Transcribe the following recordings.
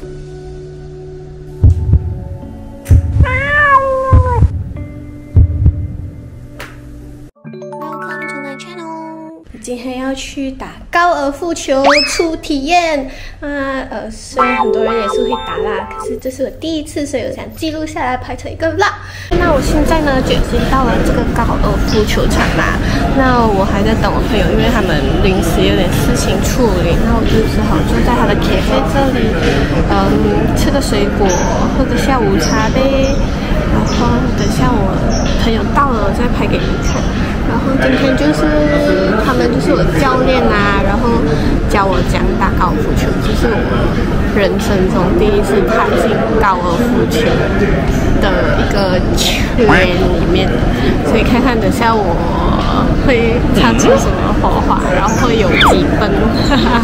今天要去打高尔夫球初体验虽然很多人也是会打啦，可是这是我第一次，所以我想记录下来拍成一个 vlog。那我现在呢就已经到了这个高尔夫球场啦。那我还在等我朋友，因为他们临时有点事情处理，那我就只好坐在他的咖啡这里，吃个水果，喝个下午茶呗。然后等下我朋友到了，我再拍给你们看。然后今天就是他们就是我教练啊，然后教我讲打高尔夫球，这是我人生中第一次踏进高尔夫球的一个圈里面，所以看看等下我会擦出什么火花，然后会有几分，哈哈。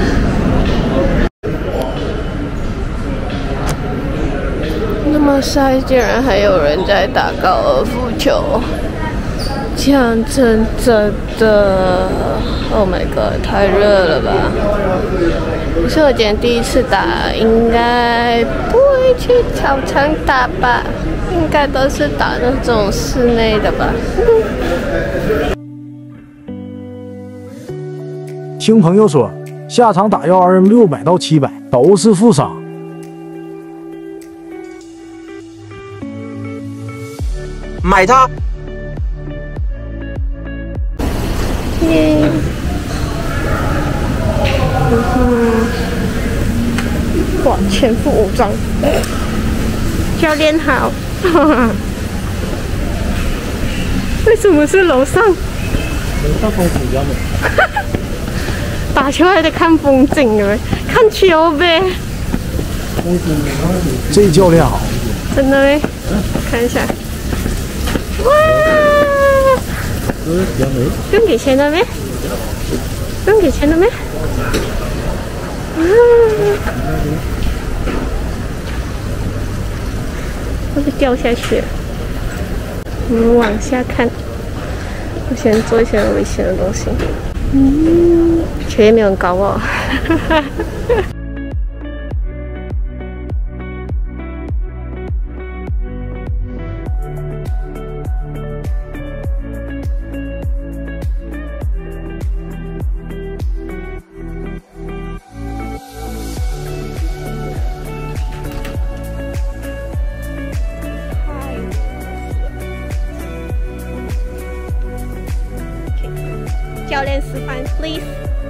那么晒，竟然还有人在打高尔夫球。讲真的 ，Oh my god， 太热了吧！可是我今天第一次打，应该不会去操场打吧？应该都是打那种室内的吧。 听朋友说，下场打要600到700，都是负伤。 买它。 哇，全副武装，教练好。为什么是楼上？ 楼上风景比较美。 打球还得看风景哎，看球呗。 这教练好。 真的嘞，看一下。哇！不用给钱的咩？不用给钱的咩？会不会掉下去？我们往下看。我先做一些危险的东西。球也没有很高哦。教练示范 ，please。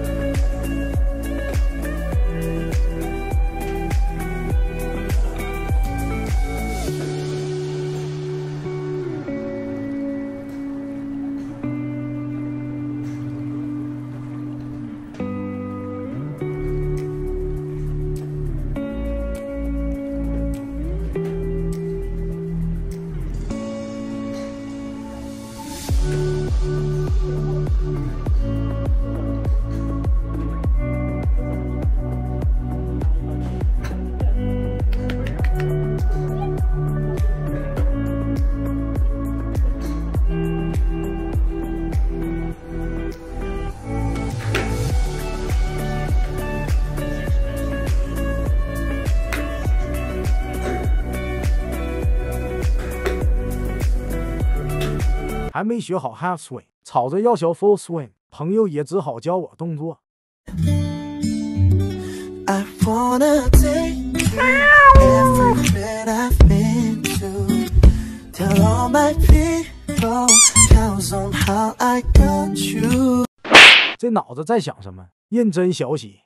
还没学好 half swing， 吵着要学 full swing， 朋友也只好教我动作。I wanna take everywhere I've been to, tell all my people how somehow I got you。这脑子在想什么？认真学习。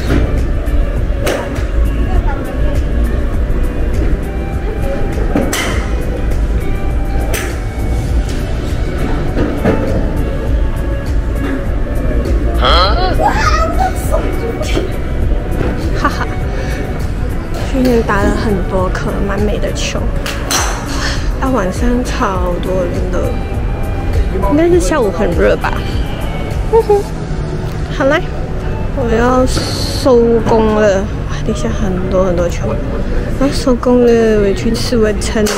哈哈，今天打了很多颗蛮美的球，到晚上超多人的，应该是下午很热吧。好啦，我要收工了。哇，等一下很多球，我要收工了，我去吃晚餐了。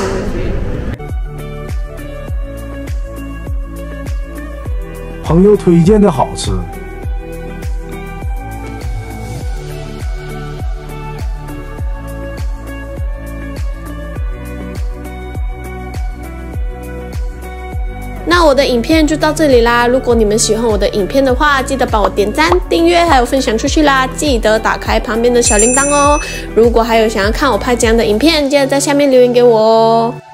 朋友推荐的好吃。 那我的影片就到这里啦。如果你们喜欢我的影片的话，记得帮我点赞、订阅，还有分享出去啦。记得打开旁边的小铃铛哦。如果还有想要看我拍怎样的影片，记得在下面留言给我哦。